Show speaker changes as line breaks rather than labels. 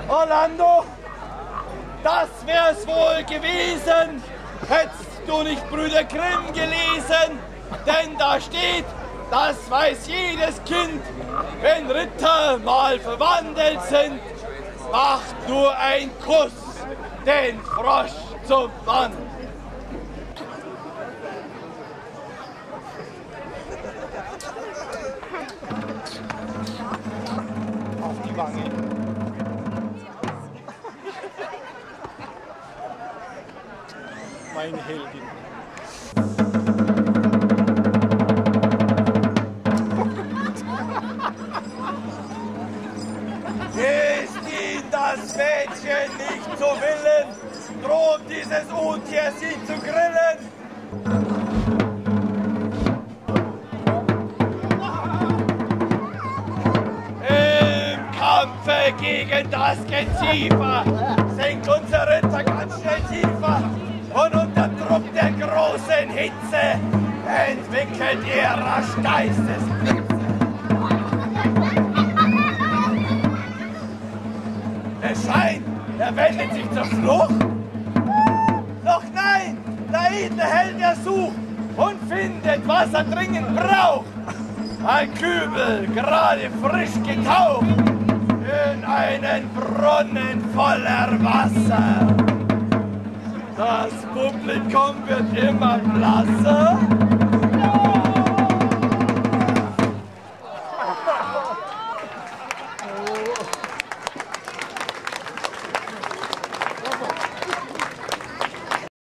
Orlando, das wär's wohl gewesen, hättest du nicht Brüder Grimm gelesen, denn da steht, das weiß jedes Kind, wenn Ritter mal verwandelt sind, macht nur ein Kuss den Frosch zum Mann. Auf die Wange. Meine Heldin. Ist Ihnen das Mädchen nicht zu willen, droht dieses Untier sie zu grillen? Im Kampfe gegen das Geziefer sinkt unser Ritter ganz schnell tiefer und unter Druck der großen Hitze entwickelt er rasch Geistesblitze. Es scheint, er wendet sich zur Flucht. Doch nein, der edle Held er sucht und findet, was er dringend braucht. Ein Kübel, gerade frisch getaucht, in einen Brunnen voller Wasser. Das Publikum wird immer blasser.